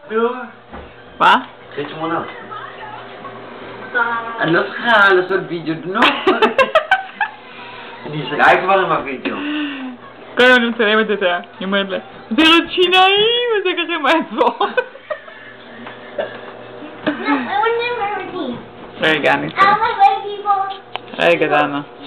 מה? אחרי 8. אני לא צריכה לעשות וידאו דנו. אני אשגע כבר עם הוידאו. כל הזמן אני מצלמת את זה, היא אומרת לה, זה רד שיניים, וזה ככה עם האצבע. רגע, אני... רגע, דנה.